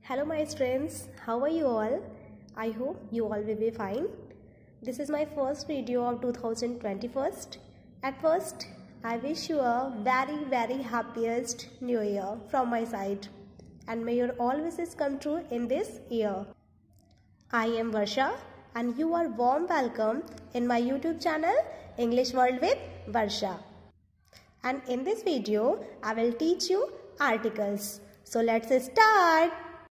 Hello my friends, how are you all? I hope you all will be fine. This is my first video of 2021. At first, I wish you a very happiest new year from my side, and may your all wishes come true in this year. I am Varsha and you are warm welcome in my YouTube channel English World with Varsha. And in this video, I will teach you articles. So let's start.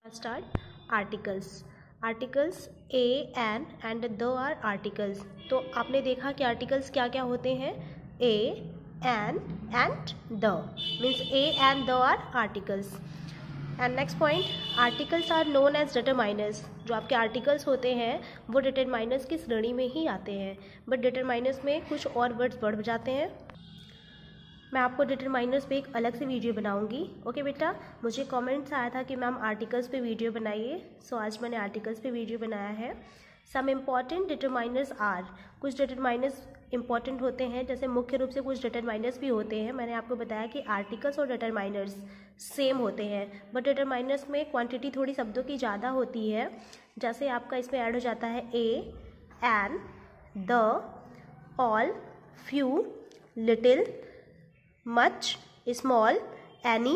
Articles a an and the are articles. तो आपने देखा कि articles क्या क्या होते हैं. A an and the means a and the are articles. And next point, articles are known as determiners. जो आपके आर्टिकल्स होते हैं वो डिटरमाइनर्स की श्रेणी में ही आते हैं, बट डिटरमाइनर्स में कुछ और वर्ड्स बढ़ जाते हैं. मैं आपको डिटरमाइनर्स पे एक अलग से वीडियो बनाऊंगी. ओके बेटा, मुझे कमेंट्स आया था कि मैम आर्टिकल्स पे वीडियो बनाइए, सो आज मैंने आर्टिकल्स पे वीडियो बनाया है. Some important determiners are. कुछ डिटरमाइनर्स इंपॉर्टेंट होते हैं, जैसे मुख्य रूप से कुछ डिटरमाइनर्स भी होते हैं. मैंने आपको बताया कि आर्टिकल्स और डिटरमाइनर्स सेम होते हैं, बट डिटरमाइनर्स में क्वांटिटी थोड़ी शब्दों की ज़्यादा होती है. जैसे आपका इसमें ऐड हो जाता है a, an, the, all, few, little, much, small, any,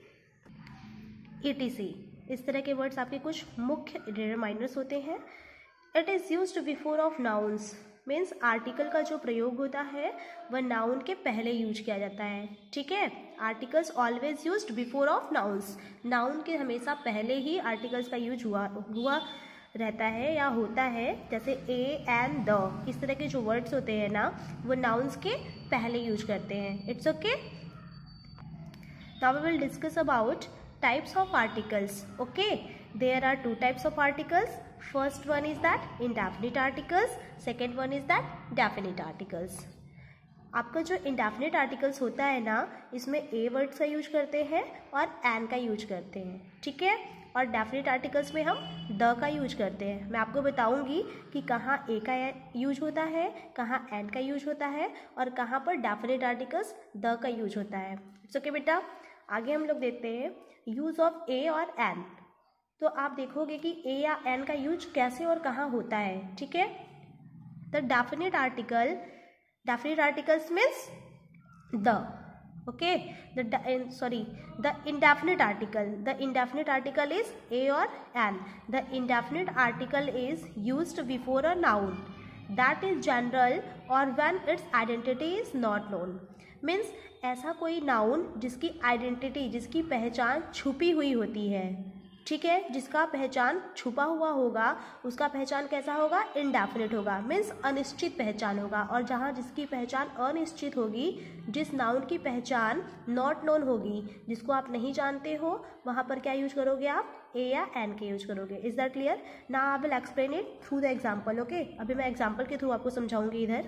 etc. इस तरह के वर्ड्स आपके कुछ मुख्य डिटरमाइनर्स होते हैं. It is used before of nouns. Means article का जो प्रयोग होता है वह नाउन के पहले यूज किया जाता है. ठीक है, articles always used before of nouns. Noun के हमेशा पहले ही आर्टिकल्स का यूज हुआ रहता है या होता है. जैसे ए एंड द, इस तरह के जो वर्ड्स होते हैं ना, वो नाउन्स के पहले यूज करते हैं. It's okay. Now we will discuss about types of articles. Okay, there are two types of articles. First one is that indefinite articles, second one is that definite articles. आपका जो indefinite articles होता है ना, इसमें ए words का use करते हैं और एन का यूज करते हैं. ठीक है, और डेफिनिट आर्टिकल्स में हम द का यूज करते हैं. मैं आपको बताऊंगी कि कहाँ ए का यूज होता है, कहाँ एन का यूज होता है और कहाँ पर डेफिनिट आर्टिकल्स द का यूज होता है. इट्स ओके बेटा. आगे हम लोग देखते हैं यूज ऑफ ए और एन. तो आप देखोगे कि ए या एन का यूज कैसे और कहाँ होता है. ठीक है, the definite articles means the. Okay, the indefinite article is a or an. The indefinite article is used before a noun that is general or when its identity is not known. Means ऐसा कोई noun जिसकी identity, जिसकी पहचान छुपी हुई होती है. ठीक है, जिसका पहचान छुपा हुआ होगा उसका पहचान कैसा होगा, इनडेफिनिट होगा. मीन्स अनिश्चित पहचान होगा. और जहाँ जिसकी पहचान अनिश्चित होगी, जिस नाउन की पहचान नॉट नोन होगी, जिसको आप नहीं जानते हो, वहाँ पर क्या यूज करोगे आप, ए या एन के यूज करोगे. Is that clear? Now I will explain it through the example. Okay, अभी मैं एग्जाम्पल के थ्रू आपको समझाऊंगी. इधर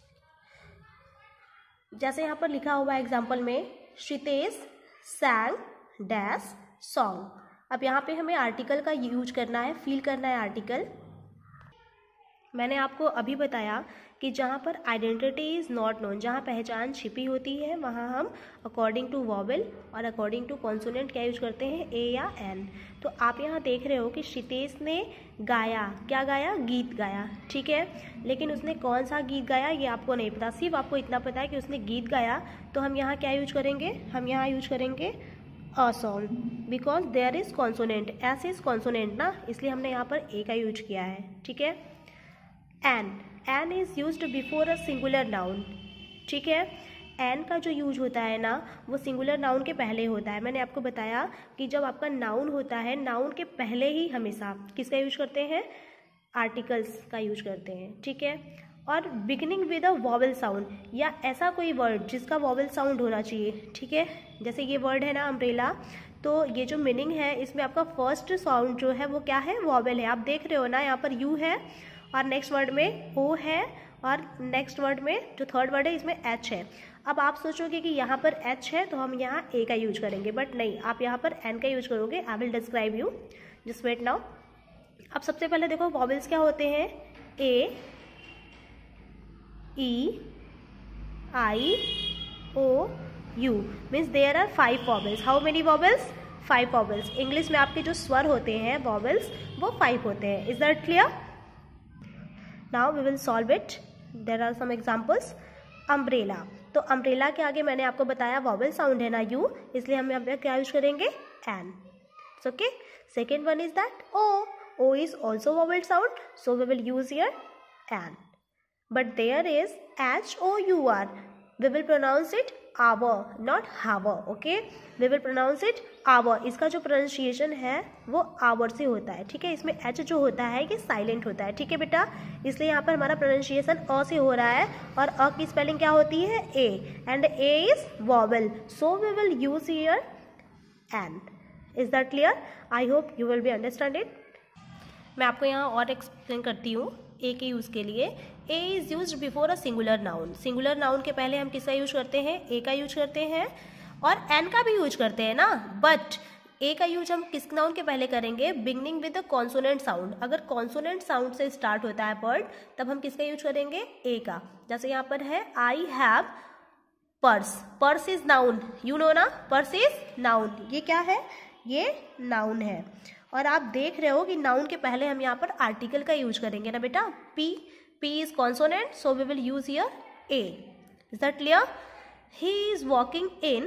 जैसे यहाँ पर लिखा हुआ है एग्जाम्पल में, श्रितेश सैंग डैश सॉन्ग. अब यहाँ पे हमें आर्टिकल का यूज करना है, फील करना है आर्टिकल. मैंने आपको अभी बताया कि जहाँ पर आइडेंटिटी इज़ नॉट नोन, जहाँ पहचान छिपी होती है, वहाँ हम अकॉर्डिंग टू वॉवेल और अकॉर्डिंग टू कॉन्सोनेंट क्या यूज करते हैं, ए या एन. तो आप यहाँ देख रहे हो कि श्रितेश ने गाया. क्या गाया, गीत गाया. ठीक है, लेकिन उसने कौन सा गीत गाया ये आपको नहीं पता. सिर्फ आपको इतना पता है कि उसने गीत गाया. तो हम यहाँ क्या यूज करेंगे, हम यहाँ यूज करेंगे a song, because there is consonant. S is consonant ना, इसलिए हमने यहाँ पर ए का यूज किया है. ठीक है, an is used before a singular noun. ठीक है, एन का जो यूज होता है ना, वो सिंगुलर नाउन के पहले होता है. मैंने आपको बताया कि जब आपका नाउन होता है, नाउन के पहले ही हमेशा किसका यूज करते हैं, आर्टिकल्स का यूज करते हैं. ठीक है, और beginning with a vowel sound, या ऐसा कोई वर्ड जिसका वॉवेल साउंड होना चाहिए. ठीक है, जैसे ये वर्ड है ना अम्ब्रेला, तो ये जो मीनिंग है इसमें आपका फर्स्ट साउंड जो है वो क्या है, वॉवेल है. आप देख रहे हो ना, यहाँ पर यू है और नेक्स्ट वर्ड में ओ है और नेक्स्ट वर्ड में जो थर्ड वर्ड है इसमें एच है. अब आप सोचोगे कि यहाँ पर एच है तो हम यहाँ ए का यूज करेंगे, बट नहीं, आप यहाँ पर एन का यूज करोगे. I will describe you, just wait now. अब सबसे पहले देखो वॉवेल्स क्या होते हैं, A, E, I, O, U. Means there are 5 vowels. How many vowels? 5 vowels. English में आपके जो स्वर होते हैं वॉवल्स वो 5 होते हैं। Is that clear? Now we will solve it. There are some examples. Umbrella, तो अम्ब्रेला के आगे मैंने आपको बताया वॉवल साउंड है ना यू, इसलिए हम यहाँ पे क्या यूज करेंगे? An. Okay. Second one is that O. O is also vowel sound, so we will use here an. But there is HOUR. We will pronounce it our, not hour. Okay? We will pronounce it our. इसका जो pronunciation है वो our से होता है, ठीक है। इसमें H जो होता है ये साइलेंट होता है, ठीक है बेटा। इसलिए यहाँ पर हमारा pronunciation अ से हो रहा है और अ की स्पेलिंग क्या होती है? A. And A is vowel. So we will use here N. Is that clear? I hope you will be understand it. मैं आपको यहाँ और एक्सप्लेन करती हूँ ए के यूज़ के लिए। A is use before a singular noun. Singular noun के पहले हम किसका यूज करते हैं? ए का यूज करते हैं और एन का भी यूज करते हैं ना। बट ए का यूज हम किस नाउन के पहले करेंगे? Beginning with the consonant sound. अगर कॉन्सोनेंट साउंड से स्टार्ट होता है वर्ड तब हम किसका यूज करेंगे? ए का। जैसे यहाँ पर है I have purse. Purse is noun, you know ना, पर्स इज नाउन। ये क्या है? ये नाउन है। और आप देख रहे हो कि नाउन के पहले हम यहाँ पर आर्टिकल का यूज करेंगे ना बेटा। P, P is consonant, so we will use here a. Is that clear? He is walking in,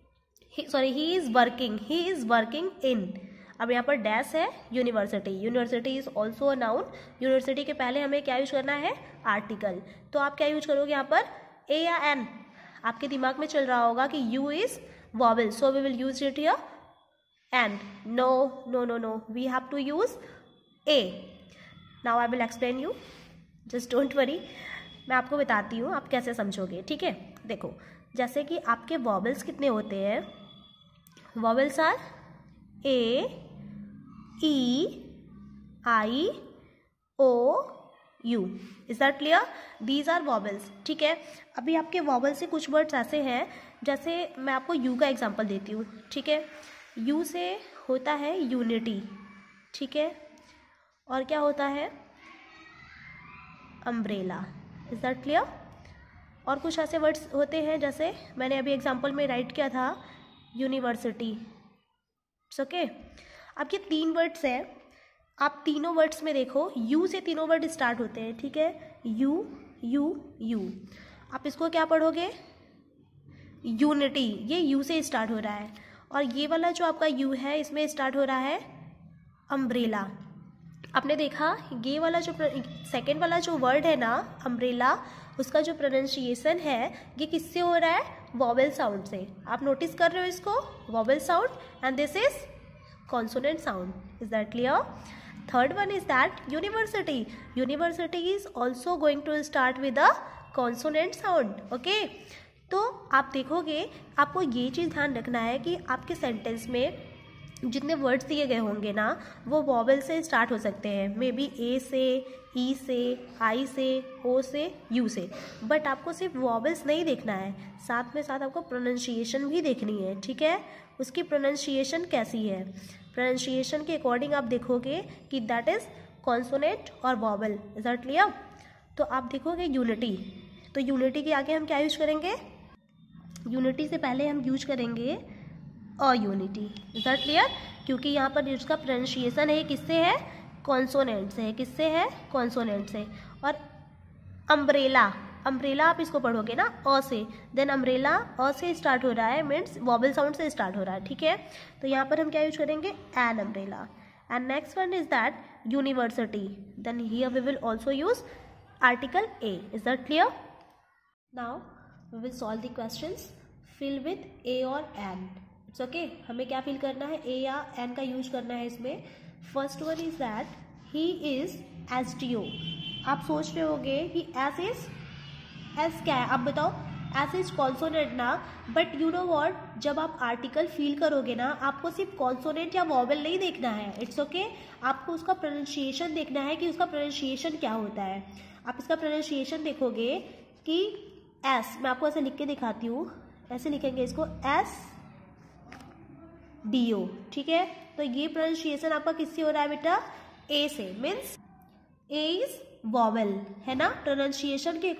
he is working in. अब यहाँ पर डैश है university. University is also a noun. University के पहले हमें क्या यूज करना है? आर्टिकल। तो आप क्या यूज करोगे यहाँ पर? ए या एन? आपके दिमाग में चल रहा होगा कि U is vowel, so we will use it here and no, we have to use a. Now I will explain you, just don't worry. मैं आपको बताती हूँ आप कैसे समझोगे, ठीक है। देखो, जैसे कि आपके वॉवल्स कितने होते हैं? Vowels are A, E, I, O, U. Is that clear? These are vowels, ठीक है। अभी आपके वॉवल से कुछ वर्ड्स ऐसे हैं, जैसे मैं आपको यू का एग्जाम्पल देती हूँ, ठीक है। यू से होता है यूनिटी, ठीक है। और क्या होता है? अम्ब्रेला। Is that clear? और कुछ ऐसे वर्ड्स होते हैं जैसे मैंने अभी एग्जांपल में राइट किया था यूनिवर्सिटी। ओके। अब ये 3 वर्ड्स हैं। आप तीनों वर्ड्स में देखो यू से तीनों वर्ड स्टार्ट होते हैं, ठीक है। U, U, U. आप इसको क्या पढ़ोगे? यूनिटी। ये यू से स्टार्ट हो रहा है। और ये वाला जो आपका यू है इसमें स्टार्ट हो रहा है अम्ब्रेला। आपने देखा ये वाला जो सेकेंड वाला जो वर्ड है ना अम्ब्रेला, उसका जो प्रोनाउंसिएशन है ये किससे हो रहा है? वॉवेल साउंड से। आप नोटिस कर रहे हो इसको? Vowel sound and this is consonant sound. Is that clear? Third one is that university. University is also going to start with a consonant sound. Okay. तो आप देखोगे आपको ये चीज़ ध्यान रखना है कि आपके सेंटेंस में जितने वर्ड्स दिए गए होंगे ना वो वॉवेल से स्टार्ट हो सकते हैं। मे बी ए से, ई से, आई से, ओ से, यू से। बट आपको सिर्फ वॉवेल्स नहीं देखना है, साथ में साथ आपको प्रोनाउंसिएशन भी देखनी है, ठीक है। उसकी प्रोनाउंसिएशन कैसी है? प्रोनाउंसिएशन के अकॉर्डिंग आप देखोगे कि दैट इज़ कॉन्सोनेंट और वॉवेल। Is that clear? तो आप देखोगे यूनिटी, तो यूनिटी के आगे हम क्या यूज करेंगे? यूनिटी से पहले हम यूज करेंगे अयूनिटी। Is that clear? क्योंकि यहाँ पर जिसका प्रोनाउंसिएशन है किससे है? कॉन्सोनेंट से है। किससे है? कॉन्सोनेंट से। और अम्ब्रेला, अम्ब्रेला आप इसको पढ़ोगे ना अ से, देन अम्ब्रेला अ से स्टार्ट हो रहा है, मीन्स वॉवेल साउंड से स्टार्ट हो रहा है, ठीक है। तो यहाँ पर हम क्या यूज करेंगे? An umbrella. And next one is that university, then here we will also use article a. Is that clear? Now we will solve the questions. Fill with a और n. It's okay. हमें क्या fill करना है? a या n का use करना है इसमें। First one is that he is SDO. आप सोच रहे होगे कि S is, S क्या है? आप बताओ। S is कॉन्सोनेंट ना, बट यू नो व्हाट, जब आप आर्टिकल फील करोगे ना आपको सिर्फ कॉन्सोनेंट या वॉवेल नहीं देखना है। It's okay. आपको उसका प्रोनाउंसिएशन देखना है कि उसका प्रोनाउंसिएशन क्या होता है। आप इसका प्रोनाउंसिएशन देखोगे कि एस, मैं आपको ऐसे लिख के दिखाती हूँ, ऐसे लिखेंगे इसको SDO, ठीक है। तो ये प्रोनाउंसिएशन आपका किससे हो रहा है बेटा? ए से, मीन्स ए इज वॉवेल, है ना। प्रोनाउंसिएशन के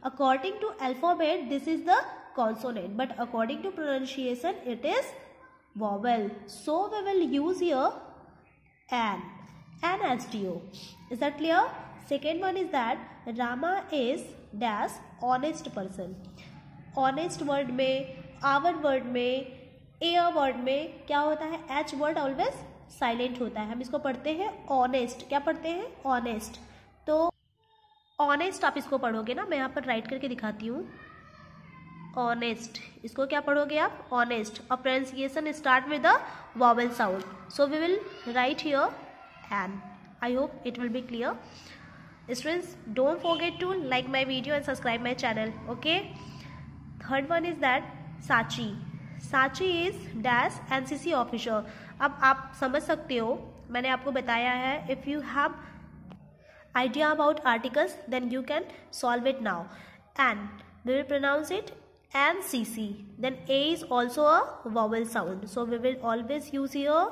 according to alphabet this is the consonant, but according to pronunciation it is vowel. So we will use here an STO. Is that clear? Second one is that Rama is dash honest person. Honest word में, our word में, a word में क्या होता है? H word always silent होता है. हम इसको पढ़ते हैं ऑनेस्ट. क्या पढ़ते हैं? ऑनेस्ट. तो ऑनेस्ट आप इसको पढ़ोगे ना, मैं यहाँ पर राइट करके दिखाती हूँ. ऑनेस्ट, इसको क्या पढ़ोगे आप? ऑनेस्ट. और pronunciation start with the vowel sound. So we will write here an. I hope it will be clear. Students, don't forget to like my video and subscribe my channel. Okay. Third one is that Sachi. Sachi is dash NCC officer. अब आप समझ सकते हो, मैंने आपको बताया है. If you have idea about articles, then you can solve it now. And we will pronounce it NCC. Then A is also a vowel sound. So we will always use here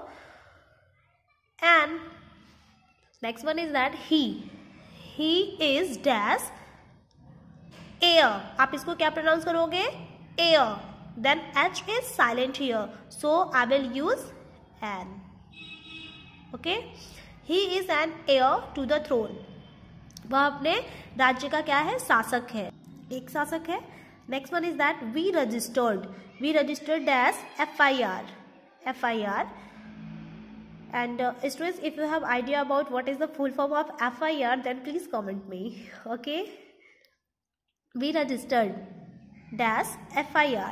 and. Next one is that he. He is dash air. आप इसको क्या pronounce करोगे? Air. Then H is silent here. So I will use an. Okay. He is an heir to the throne. वह अपने राज्य का क्या है? शासक है. एक शासक है. Next one is that we registered. We registered dash FIR. FIR. And students, if you have idea about what is the full form of FIR, then please comment me. Okay. We registered dash FIR.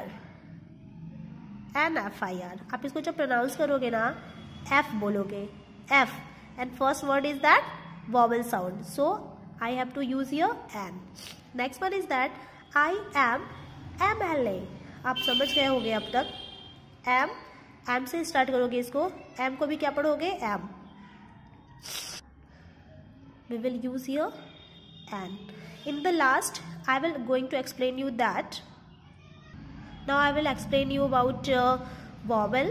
An FIR. आप इसको जब pronounce करोगे ना, F बोलोगे. F. And first word is that vowel sound. So I have to use here an. Next one is that I am MLA. आप समझ गए होंगे अब तक. एम से स्टार्ट करोगे इसको. एम को भी क्या पढ़ोगे? M. We will use here an. In the last I will going to explain you that. Now I will explain you about vowel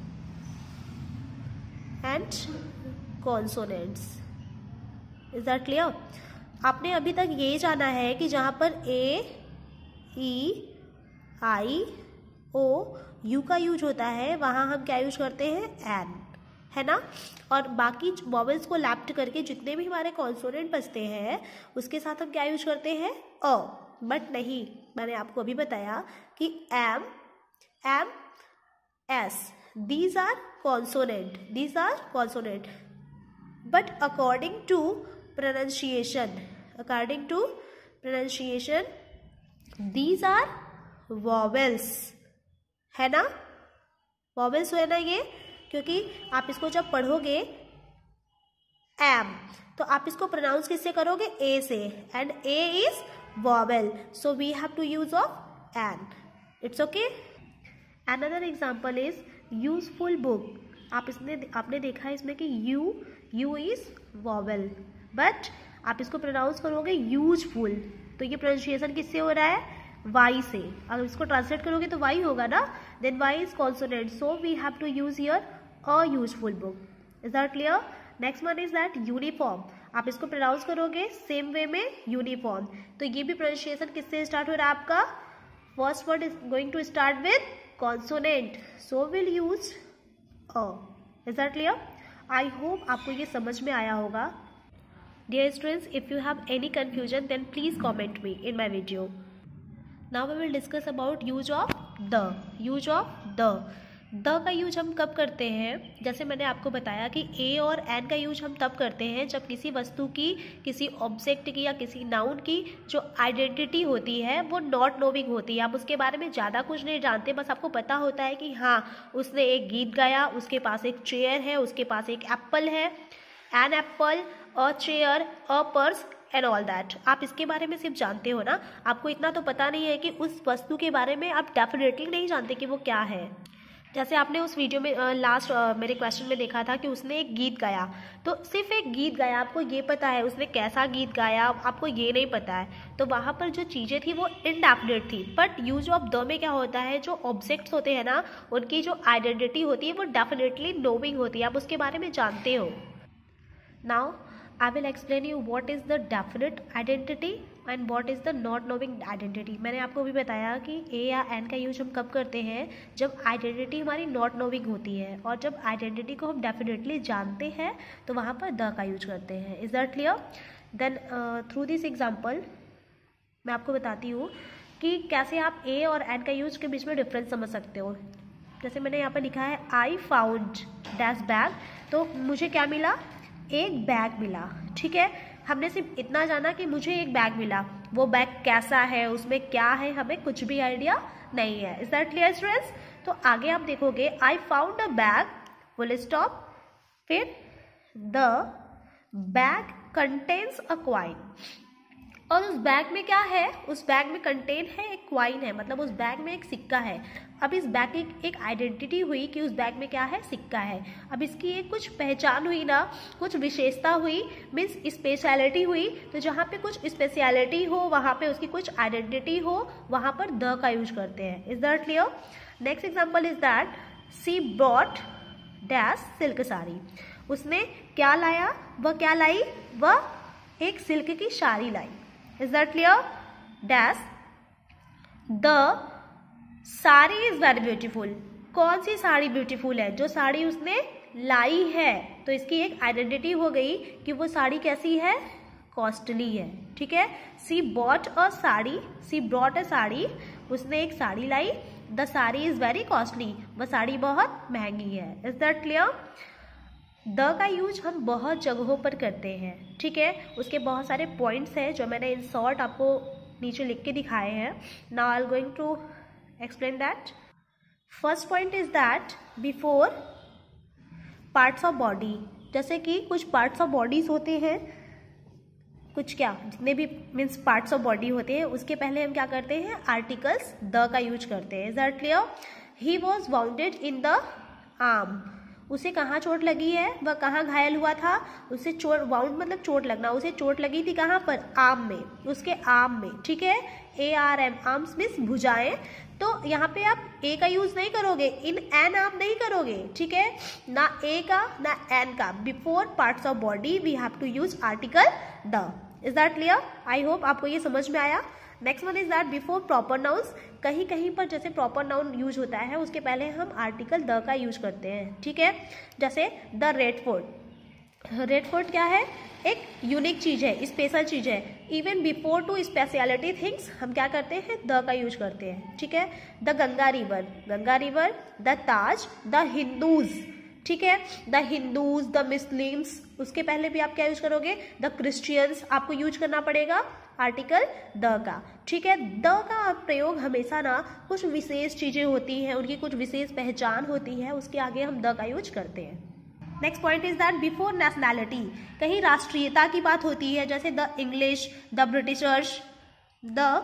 and consonants. Is that clear? आपने अभी तक ये जाना है कि जहां पर ए, ई, आई, ओ, यू का यूज होता है, वहां हम क्या यूज करते हैं? एन. है ना? और बाकी वॉवेल्स को लैप्ट करके जितने भी हमारे कॉन्सोनेंट बचते हैं उसके साथ हम क्या यूज करते हैं? अ. बट नहीं, मैंने आपको अभी बताया कि M, S, these are consonant. These are consonant. But according to pronunciation, these are vowels. है ना? वॉवेल्स है ना ये, क्योंकि आप इसको जब पढ़ोगे एम, तो आप इसको प्रोनाउंस किससे करोगे? ए से. And A is vowel. So we have to use of an. It's okay. Another example is useful book. आपने देखा है इसमें कि यू इज वॉवेल, बट आप इसको प्रोनाउंस करोगे यूजफुल. तो ये प्रोनाउंसिएशन किससे हो रहा है? वाई से. अगर इसको ट्रांसलेट करोगे तो वाई होगा ना. Then Y is consonant. So we have to use here a useful book. Is that clear? Next one is that uniform. आप इसको प्रोनाउंस करोगे सेम वे में यूनिफॉर्म. तो ये भी प्रोनाउंसिएशन किससे स्टार्ट हो रहा है आपका? First word is going to start with consonant. So will use a. Is that clear? I hope आपको ये समझ में आया होगा. Dear students, if you have any confusion then please comment me in my video. Now we will discuss about use of the. Use of the का use हम कब करते हैं? जैसे मैंने आपको बताया कि ए और एन का यूज हम तब करते हैं जब किसी वस्तु की, किसी ऑब्जेक्ट की या किसी नाउन की जो आइडेंटिटी होती है वो नॉट नोविंग होती है. आप उसके बारे में ज़्यादा कुछ नहीं जानते, बस आपको पता होता है कि हाँ उसने एक गीत गाया, उसके पास एक चेयर है, उसके पास एक एप्पल है, an apple, a chair, a purse and all that. आप इसके बारे में सिर्फ जानते हो ना. आपको इतना तो पता नहीं है कि उस वस्तु के बारे में आप डेफिनेटली नहीं जानते कि वो क्या है. जैसे आपने उस वीडियो में लास्ट मेरे क्वेश्चन में देखा था कि उसने एक गीत गाया, तो सिर्फ एक गीत गाया, आपको ये पता है उसने कैसा गीत गाया, आपको ये नहीं पता है. तो वहाँ पर जो चीज़ें थी वो इनडेफिनेट थी. बट यूज ऑफ द में क्या होता है, जो ऑब्जेक्ट्स होते हैं ना उनकी जो आइडेंटिटी होती है वो डेफिनेटली नोविंग होती है, आप उसके बारे में जानते हो. नाउ I will explain you what is the definite identity and what is the not knowing identity. मैंने आपको भी बताया कि ए या एन का यूज हम कब करते हैं, जब आइडेंटिटी हमारी नॉट नोइंग होती है, और जब आइडेंटिटी को हम डेफिनेटली जानते हैं तो वहाँ पर द का यूज करते हैं। Is that clear? Then through this example मैं आपको बताती हूँ कि कैसे आप ए और एन का यूज के बीच में डिफरेंस समझ सकते हो। जैसे मैंने यहाँ पर लिखा है आई फाउंड डैश बैग, तो मुझे क्या मिला, एक बैग मिला। ठीक है, हमने सिर्फ इतना जाना कि मुझे एक बैग मिला, वो बैग कैसा है, उसमें क्या है, हमें कुछ भी आइडिया नहीं है। Is that clear students? तो आगे आप देखोगे I found a bag full stop, फिर the bag contains a coin, और उस बैग में क्या है, उस बैग में कंटेन है एक क्वाइन है, मतलब उस बैग में एक सिक्का है। अब इस बैग की एक आइडेंटिटी हुई कि उस बैग में क्या है, सिक्का है। अब इसकी एक कुछ पहचान हुई ना, कुछ विशेषता हुई, मीन्स स्पेशलिटी हुई। तो जहाँ पे कुछ स्पेशलिटी हो वहाँ पे उसकी कुछ आइडेंटिटी हो, वहाँ पर द का यूज करते हैं। Is that clear? Next example is that she brought dash silk sari. उसने क्या लाया, वह क्या लाई, वह एक सिल्क की साड़ी लाई। Is that clear? Dash the sari is very beautiful. कौन सी साड़ी ब्यूटीफुल है, जो साड़ी उसने लाई है। तो इसकी एक आइडेंटिटी हो गई कि वो साड़ी कैसी है, कॉस्टली है। ठीक है, she bought a sari, she brought a sari, उसने एक साड़ी लाई। The sari is very costly, वह साड़ी बहुत महंगी है। Is that clear? द का यूज हम बहुत जगहों पर करते हैं। ठीक है, उसके बहुत सारे पॉइंट्स हैं जो मैंने इन शॉर्ट आपको नीचे लिख के दिखाए हैं। Now I am going to explain that. First point is that before parts of body, जैसे कि कुछ parts of bodies होते हैं, कुछ क्या जितने भी मीन्स पार्ट्स ऑफ बॉडी होते हैं, उसके पहले हम क्या करते हैं, आर्टिकल्स द का यूज करते हैं। Is that clear? He was wounded in the arm, उसे कहाँ चोट लगी है, वह कहाँ घायल हुआ था, उसे चोट, वाउंड मतलब चोट लगना, उसे चोट लगी थी कहाँ पर, आर्म में, उसके आर्म में। ठीक है, ARM, आर्म्स मीन्स भुजाएं। तो यहाँ पे आप ए का यूज नहीं करोगे, इन एन आप नहीं करोगे। ठीक है, ना ए का ना एन का। Before parts of body we have to use article the. Is that clear? I hope आपको ये समझ में आया। Next one is that before proper nouns, कहीं कहीं पर जैसे प्रॉपर नाउन यूज होता है उसके पहले हम आर्टिकल द का यूज करते हैं। ठीक है, जैसे the red fort. Red fort क्या है, एक यूनिक चीज है, स्पेशल चीज है। Even before to speciality things हम क्या करते हैं, द का यूज करते हैं। ठीक है, the Ganga river, Ganga river, the Taj, the Hindus. ठीक है, द हिंदूज, द मुस्लिम्स, उसके पहले भी आप क्या यूज करोगे, द क्रिश्चियंस, आपको यूज करना पड़ेगा आर्टिकल द का। ठीक है, द का प्रयोग हमेशा ना कुछ विशेष चीजें होती हैं, उनकी कुछ विशेष पहचान होती है, उसके आगे हम द का यूज करते हैं। Next point is that before nationality, कहीं राष्ट्रीयता की बात होती है, जैसे the English, the Britishers, the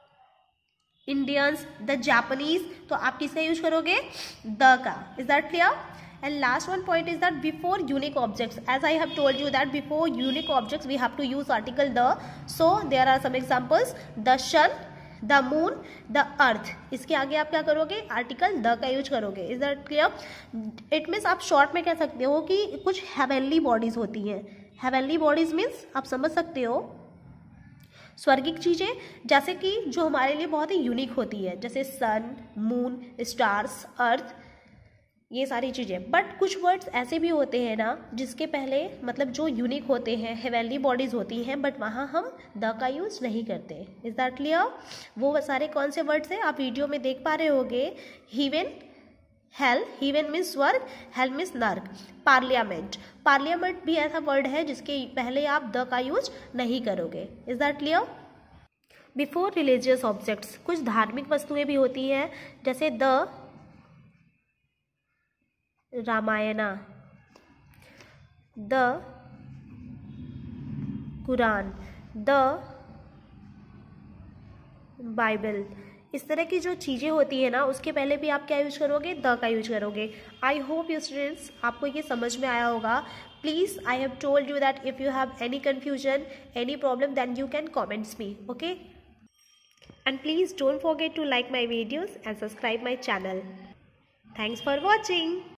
Indians, the Japanese, तो आप किसका यूज करोगे, द का। Is that clear? And last one point is that before unique objects, as I have told you that before unique objects we have to use article the. So there are some examples, the sun, the moon, the earth. इसके आगे आप क्या करोगे, article the का use करोगे। Is that clear? It means आप short में कह सकते हो कि कुछ हेवनली बॉडीज होती हैं। हेवनली बॉडीज मीन्स आप समझ सकते हो स्वर्गिक चीजें, जैसे कि जो हमारे लिए बहुत ही यूनिक होती है, जैसे सन, मून, स्टार्स, अर्थ, ये सारी चीज़ें। बट कुछ वर्ड्स ऐसे भी होते हैं ना जिसके पहले मतलब जो यूनिक होते हैं, हेवनली बॉडीज होती हैं, बट वहाँ हम द का यूज नहीं करते। Is that clear? वो सारे कौन से वर्ड्स हैं आप वीडियो में देख पा रहे होगे। हीवन, हेल, हीवन मीन्स स्वर्ग, हेल मीन्स नर्क। पार्लियामेंट, पार्लियामेंट भी ऐसा वर्ड है जिसके पहले आप द का यूज नहीं करोगे। Is that clear? Before religious objects, कुछ धार्मिक वस्तुएं भी होती हैं, जैसे the Ramayana, the Quran, the Bible. इस तरह की जो चीज़ें होती है ना उसके पहले भी आप क्या यूज करोगे, द का यूज करोगे। आई होप यू स्टूडेंट्स आपको ये समझ में आया होगा। Please I have told you that if you have any confusion, any problem, then you can comments me, okay? And please don't forget to like my videos and subscribe my channel. Thanks for watching.